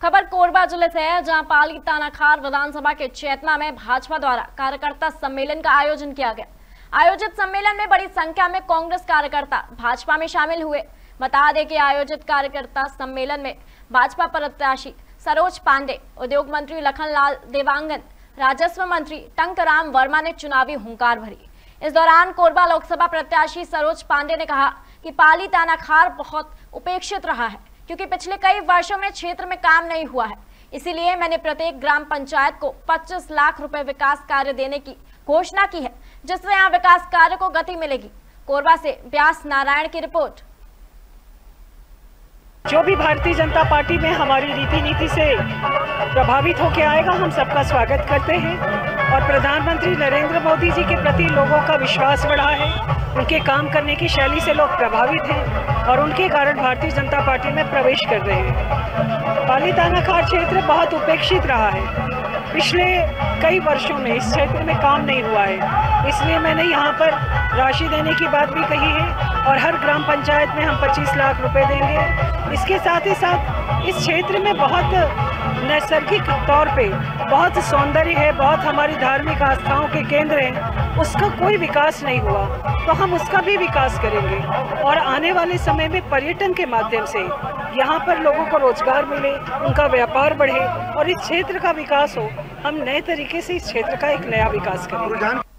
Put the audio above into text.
खबर कोरबा जिले से है, जहां पाली तानाखार विधानसभा के चैतना में भाजपा द्वारा कार्यकर्ता सम्मेलन का आयोजन किया गया। आयोजित सम्मेलन में बड़ी संख्या में कांग्रेस कार्यकर्ता भाजपा में शामिल हुए। बता दें कि आयोजित कार्यकर्ता सम्मेलन में भाजपा प्रत्याशी सरोज पांडे, उद्योग मंत्री लखनलाल देवांगन, राजस्व मंत्री टंकराम वर्मा ने चुनावी हुंकार भरी। इस दौरान कोरबा लोकसभा प्रत्याशी सरोज पांडे ने कहा कि पाली तानाखार बहुत उपेक्षित रहा है, क्योंकि पिछले कई वर्षों में क्षेत्र में काम नहीं हुआ है। इसीलिए मैंने प्रत्येक ग्राम पंचायत को 25 लाख रुपए विकास कार्य देने की घोषणा की है, जिससे यहाँ विकास कार्य को गति मिलेगी। कोरबा से व्यास नारायण की रिपोर्ट। जो भी भारतीय जनता पार्टी में हमारी रीति नीति से प्रभावित होकर आएगा, हम सबका स्वागत करते हैं। और प्रधानमंत्री नरेंद्र मोदी जी के प्रति लोगों का विश्वास बढ़ा है, उनके काम करने की शैली से लोग प्रभावित हैं और उनके कारण भारतीय जनता पार्टी में प्रवेश कर रहे हैं। पाली तानाखार क्षेत्र बहुत उपेक्षित रहा है। पिछले कई वर्षों में इस क्षेत्र में काम नहीं हुआ है, इसलिए मैंने यहाँ पर राशि देने की बात भी कही है और हर ग्राम पंचायत में हम 25 लाख रुपए देंगे। इसके साथ ही साथ इस क्षेत्र में बहुत नैसर्गिक तौर पे बहुत सौंदर्य है, बहुत हमारी धार्मिक आस्थाओं के केंद्र हैं, उसका कोई विकास नहीं हुआ, तो हम उसका भी विकास करेंगे। और आने वाले समय में पर्यटन के माध्यम से यहाँ पर लोगों को रोजगार मिले, उनका व्यापार बढ़े और इस क्षेत्र का विकास हो। हम नए तरीके से इस क्षेत्र का एक नया विकास करेंगे।